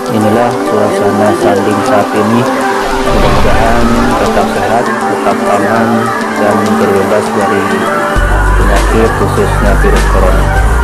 Inilah suasana Sanding saat ini. Mudah-mudahan tetap sehat, tetap aman, dan terbebas dari penyakit khususnya virus corona.